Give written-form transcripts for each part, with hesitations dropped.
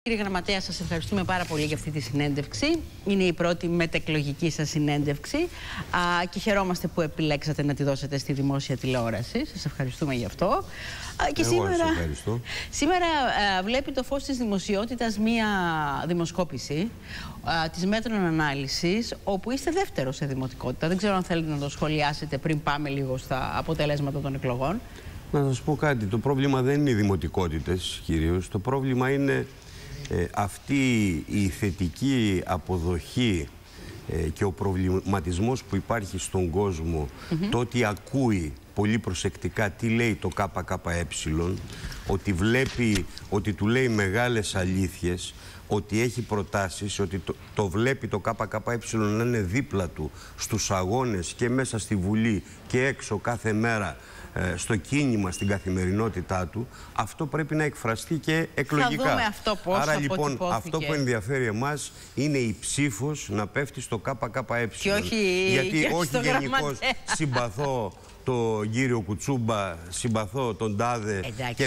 Κύριε Γραμματέα, σας ευχαριστούμε πάρα πολύ για αυτή τη συνέντευξη. Είναι η πρώτη μετεκλογική σας συνέντευξη και χαιρόμαστε που επιλέξατε να τη δώσετε στη δημόσια τηλεόραση. Σας ευχαριστούμε γι' αυτό. Και σήμερα βλέπει το φως της δημοσιότητας μία δημοσκόπηση της Μέτρων Ανάλυσης, όπου είστε δεύτερος σε δημοτικότητα. Δεν ξέρω αν θέλετε να το σχολιάσετε πριν πάμε λίγο στα αποτελέσματα των εκλογών. Να σας πω κάτι. Το πρόβλημα δεν είναι οι δημοτικότητες κυρίως. Το πρόβλημα είναι αυτή η θετική αποδοχή και ο προβληματισμός που υπάρχει στον κόσμο, το ότι ακούει πολύ προσεκτικά τι λέει το ΚΚΕ, ότι βλέπει, ότι του λέει μεγάλες αλήθειες, ότι έχει προτάσεις, ότι το βλέπει το ΚΚΕ να είναι δίπλα του στους αγώνες και μέσα στη Βουλή και έξω κάθε μέρα στο κίνημα, στην καθημερινότητά του, αυτό πρέπει να εκφραστεί και εκλογικά. Θα δούμε αυτό πώς. Άρα λοιπόν αυτό που ενδιαφέρει εμάς είναι η ψήφος να πέφτει στο ΚΚΕ. Και όχι, γιατί όχι γενικώς συμπαθώ τον κύριο Κουτσούμπα, συμπαθώ τον Τάδε και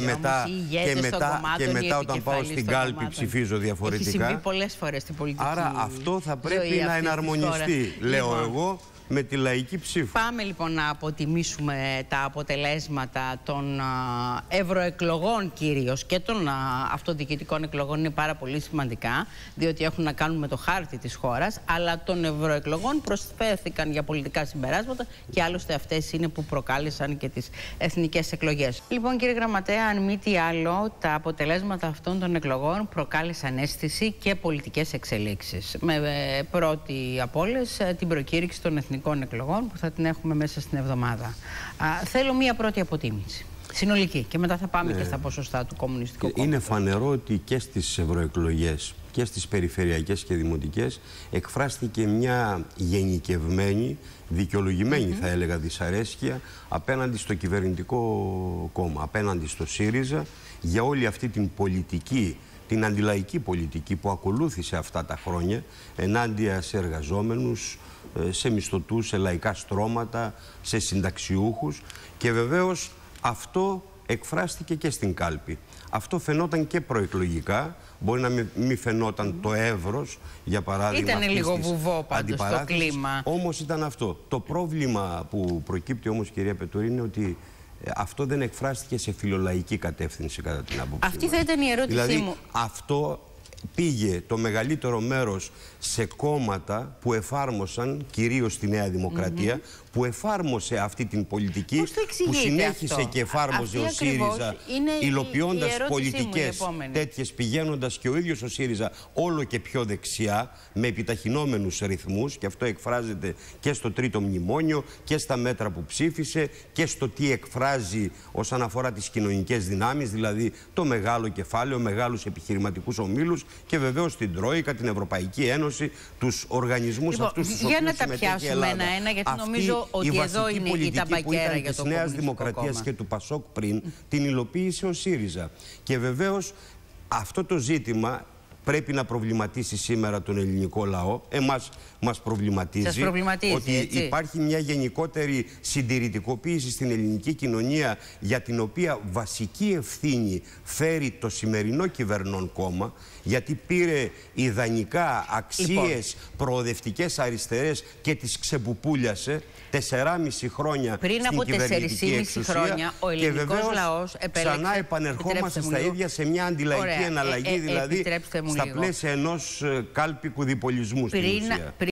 μετά όταν πάω στην κάλπη ψηφίζω διαφορετικά. Έχει συμβεί πολλές φορές στην πολιτική. Άρα αυτό θα πρέπει να εναρμονιστεί, λέω εγώ, με τη λαϊκή ψήφο. Πάμε λοιπόν να αποτιμήσουμε τα αποτελέσματα των ευρωεκλογών κυρίως και των αυτοδιοικητικών εκλογών. Είναι πάρα πολύ σημαντικά, διότι έχουν να κάνουν με το χάρτη της χώρας, αλλά των ευρωεκλογών προσφέρθηκαν για πολιτικά συμπεράσματα και άλλωστε αυτές είναι που προκάλεσαν και τις εθνικές εκλογές. Λοιπόν, κύριε Γραμματέα, αν μη τι άλλο, τα αποτελέσματα αυτών των εκλογών προκάλεσαν αίσθηση και πολιτικές εξελίξεις. Με πρώτη από όλες την προκήρυξη των εθνικών εκλογών που θα την έχουμε μέσα στην εβδομάδα. Θέλω μία πρώτη αποτίμηση. Συνολική. Και μετά θα πάμε και στα ποσοστά του Κομμουνιστικού Κόμματος. Είναι φανερό ότι και στις ευρωεκλογές και στις περιφερειακές και δημοτικές εκφράστηκε μια γενικευμένη, δικαιολογημένη θα έλεγα δυσαρέσκεια απέναντι στο κυβερνητικό κόμμα, απέναντι στο ΣΥΡΙΖΑ για όλη αυτή την πολιτική, την αντιλαϊκή πολιτική που ακολούθησε αυτά τα χρόνια ενάντια σε εργαζόμενους, σε μισθωτούς, σε λαϊκά στρώματα, σε συνταξιούχους, και βεβαίως αυτό εκφράστηκε και στην κάλπη. Αυτό φαινόταν και προεκλογικά, μπορεί να μην φαινόταν το εύρος, για παράδειγμα. Ήταν λίγο βουβό πάντως το κλίμα. Όμως ήταν αυτό. Το πρόβλημα που προκύπτει όμως, κυρία Πετουρή, είναι ότι αυτό δεν εκφράστηκε σε φιλολαϊκή κατεύθυνση κατά την άποψή Αυτή θα ήταν η ερώτησή μου. Αυτό πήγε το μεγαλύτερο μέρος σε κόμματα που εφάρμοσαν, κυρίως στη Νέα Δημοκρατία, που εφάρμοσε αυτή την πολιτική, που συνέχισε αυτό και εφάρμοζε ο ΣΥΡΙΖΑ, υλοποιώντας πολιτικές τέτοιες, πηγαίνοντας και ο ίδιος ο ΣΥΡΙΖΑ όλο και πιο δεξιά, με επιταχυνόμενους ρυθμούς, και αυτό εκφράζεται και στο τρίτο μνημόνιο και στα μέτρα που ψήφισε και στο τι εκφράζει όσον αφορά τις κοινωνικές δυνάμεις, δηλαδή το μεγάλο κεφάλαιο, μεγάλους επιχειρηματικούς ομίλους και βεβαίως την Τρόικα, την Ευρωπαϊκή Ένωση, τους οργανισμούς αυτούς τους οποίους συμμετέχει η Ελλάδα. Για να τα πιάσουμε ένα-ένα, γιατί νομίζω ότι εδώ είναι η ταμπακέρα για το Κομμουνιστικό Νέας Δημοκρατίας και του ΠΑΣΟΚ πριν, την υλοποίησε ο ΣΥΡΙΖΑ. Και βεβαίως αυτό το ζήτημα πρέπει να προβληματίσει σήμερα τον ελληνικό λαό. Εμάς μας προβληματίζει ότι υπάρχει μια γενικότερη συντηρητικοποίηση στην ελληνική κοινωνία, για την οποία βασική ευθύνη φέρει το σημερινό κυβερνών κόμμα, γιατί πήρε ιδανικά αξίες προοδευτικές αριστερές και τις ξεπουπούλιασε 4,5 χρόνια πριν από 4,5 χρόνια ο ελληνικός λαός επέλεξε, ξανά επανερχόμαστε στα ίδια, σε μια αντιλαϊκή εναλλαγή, δηλαδή στα πλαίσια ενός κάλπικου διπολισμού στην ουσία.